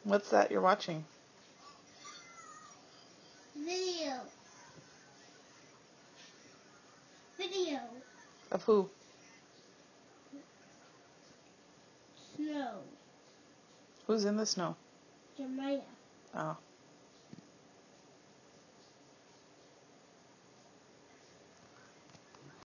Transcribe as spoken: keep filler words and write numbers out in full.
What's that you're watching? Video. Video. Of who? Snow. Who's in the snow? Jeremiah. Oh.